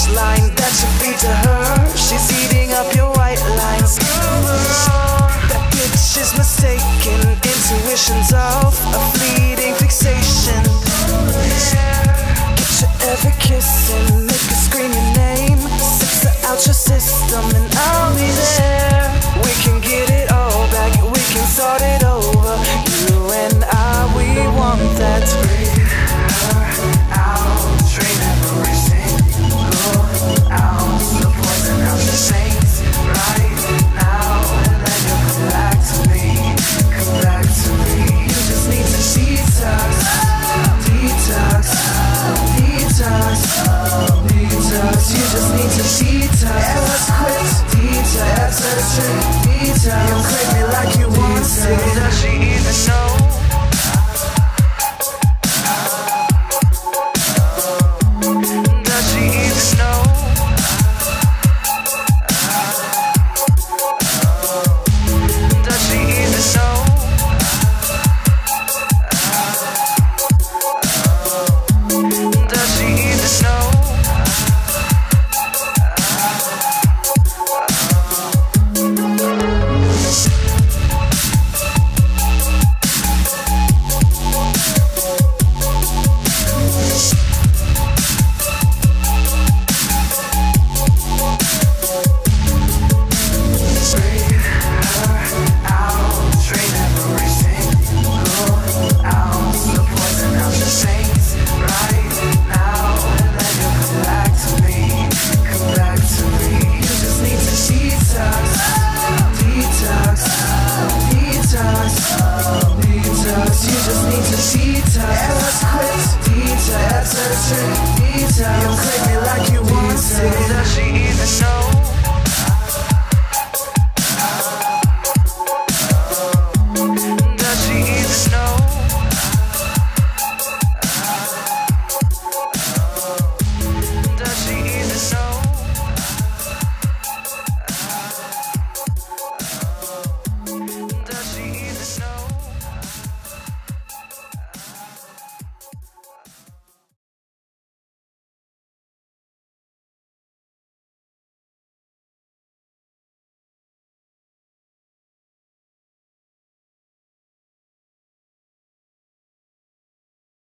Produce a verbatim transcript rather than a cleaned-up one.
punchline that you feed to her. She's eating up your white lines. That bitch is mistaken. Intuition's off, a fleeting fixation. Get you ever kissing, make her scream your name. Sex her out your system and I'll be there. We can get it all back, we can start it over. You and I, we want that. Breathe her out, drain every single ounce of poison out your veins right now, and then you come back to me, come back to me. You just need to detox, detox, detox, detox. You just need to detox. Yeah, let's quit. Detox, detox. You crave me like you want it. Does she even know?